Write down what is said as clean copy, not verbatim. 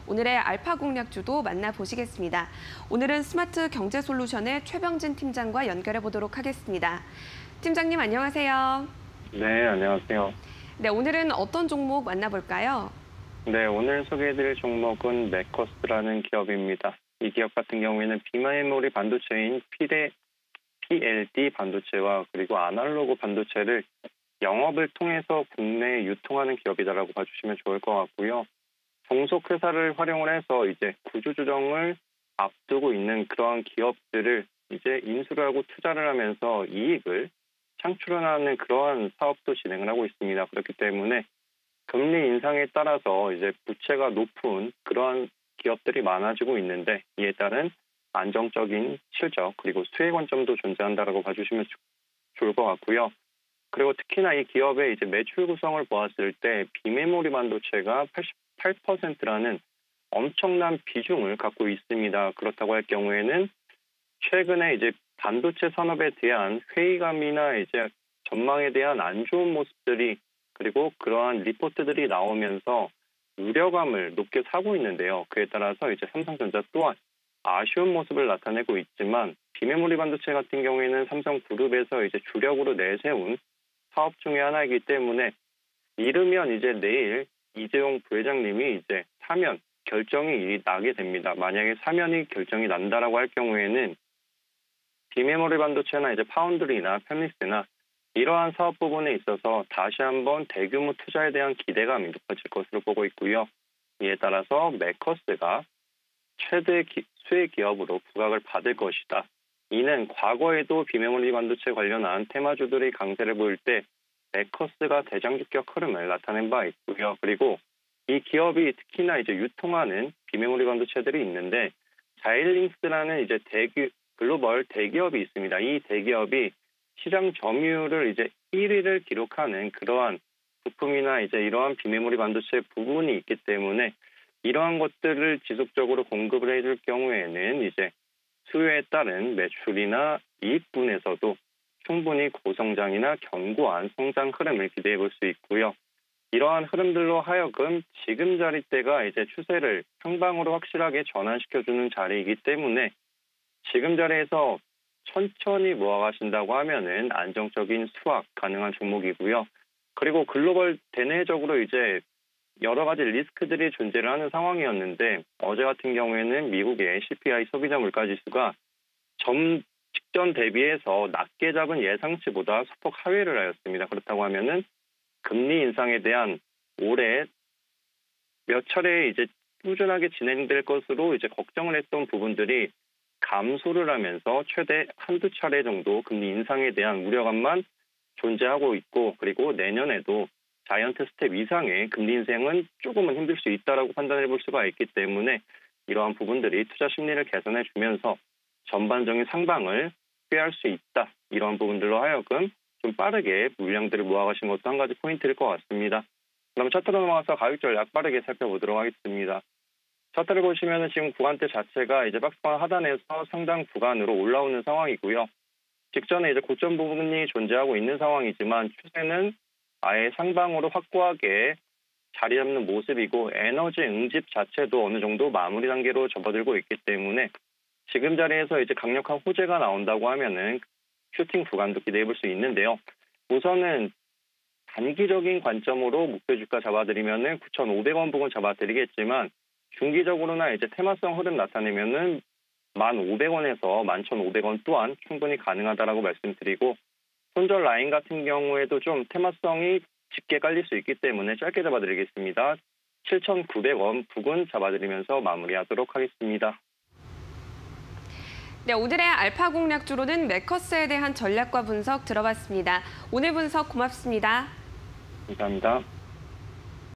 오늘의 알파 공략주도 만나보시겠습니다. 오늘은 스마트 경제 솔루션의 최병진 팀장과 연결해 보도록 하겠습니다. 팀장님 안녕하세요. 네, 안녕하세요. 네, 오늘은 어떤 종목 만나볼까요? 네, 오늘 소개해드릴 종목은 메커스라는 기업입니다. 이 기업 같은 경우에는 비메모리 반도체인 PLD 반도체와 그리고 아날로그 반도체를 영업을 통해서 국내에 유통하는 기업이다라고 봐주시면 좋을 것 같고요. 종속 회사를 활용을 해서 이제 구조조정을 앞두고 있는 그러한 기업들을 이제 인수를 하고 투자를 하면서 이익을 창출하는 그러한 사업도 진행을 하고 있습니다. 그렇기 때문에 금리 인상에 따라서 이제 부채가 높은 그러한 기업들이 많아지고 있는데 이에 따른 안정적인 실적 그리고 수혜 관점도 존재한다라고 봐주시면 좋을 것 같고요. 그리고 특히나 이 기업의 이제 매출 구성을 보았을 때 비메모리 반도체가 88%라는 엄청난 비중을 갖고 있습니다. 그렇다고 할 경우에는 최근에 이제 반도체 산업에 대한 회의감이나 이제 전망에 대한 안 좋은 모습들이 그리고 그러한 리포트들이 나오면서 우려감을 높게 사고 있는데요. 그에 따라서 이제 삼성전자 또한 아쉬운 모습을 나타내고 있지만 비메모리 반도체 같은 경우에는 삼성그룹에서 이제 주력으로 내세운 사업 중에 하나이기 때문에 이르면 이제 내일 이재용 부회장님이 이제 사면 결정이 나게 됩니다. 만약에 사면이 결정이 난다라고 할 경우에는 비메모리 반도체나 이제 파운드리나 팹리스나 이러한 사업 부분에 있어서 다시 한번 대규모 투자에 대한 기대감이 높아질 것으로 보고 있고요. 이에 따라서 메커스가 최대 수혜 기업으로 부각을 받을 것이다. 이는 과거에도 비메모리 반도체 관련한 테마주들의 강세를 보일 때 메커스가 대장주격 흐름을 나타낸 바 있고요. 그리고 이 기업이 특히나 이제 유통하는 비메모리 반도체들이 있는데 자일링스라는 이제 글로벌 대기업이 있습니다. 이 대기업이 시장 점유율을 이제 1위를 기록하는 그러한 부품이나 이제 이러한 비메모리 반도체 부분이 있기 때문에 이러한 것들을 지속적으로 공급을 해줄 경우에는 이제 수요에 따른 매출이나 이익분에서도 충분히 고성장이나 견고한 성장 흐름을 기대해 볼 수 있고요. 이러한 흐름들로 하여금 지금 자리대가 이제 추세를 상방으로 확실하게 전환시켜주는 자리이기 때문에 지금 자리에서 천천히 모아가신다고 하면은 안정적인 수확 가능한 종목이고요. 그리고 글로벌 대내적으로 이제 여러 가지 리스크들이 존재를 하는 상황이었는데 어제 같은 경우에는 미국의 CPI 소비자 물가지수가 직전 대비해서 낮게 잡은 예상치보다 소폭 하회를 하였습니다. 그렇다고 하면은 금리 인상에 대한 올해 몇 차례 이제 꾸준하게 진행될 것으로 이제 걱정을 했던 부분들이 감소를 하면서 최대 한두 차례 정도 금리 인상에 대한 우려감만 존재하고 있고 그리고 내년에도 자이언트 스텝 이상의 금리 인상은 조금은 힘들 수 있다라고 판단해 볼 수가 있기 때문에 이러한 부분들이 투자 심리를 개선해 주면서 전반적인 상방을 꾀할 수 있다. 이러한 부분들로 하여금 좀 빠르게 물량들을 모아가신 것도 한 가지 포인트일 것 같습니다. 그럼 차트로 넘어가서 가격 전략 빠르게 살펴보도록 하겠습니다. 차트를 보시면 지금 구간대 자체가 이제 박스권 하단에서 상당 구간으로 올라오는 상황이고요. 직전에 이제 고점 부분이 존재하고 있는 상황이지만 추세는 아예 상방으로 확고하게 자리 잡는 모습이고 에너지 응집 자체도 어느 정도 마무리 단계로 접어들고 있기 때문에 지금 자리에서 이제 강력한 호재가 나온다고 하면은 슈팅 구간도 기대해 볼 수 있는데요. 우선은 단기적인 관점으로 목표 주가 잡아드리면은 9,500원 부근 잡아드리겠지만 중기적으로나 이제 테마성 흐름 나타내면은 1,500원에서 11,500원 또한 충분히 가능하다라고 말씀드리고 손절 라인 같은 경우에도 좀 테마성이 짙게 깔릴 수 있기 때문에 짧게 잡아드리겠습니다. 7,900원 부근 잡아드리면서 마무리하도록 하겠습니다. 네, 오늘의 알파 공략주로는 메커스에 대한 전략과 분석 들어봤습니다. 오늘 분석 고맙습니다. 감사합니다.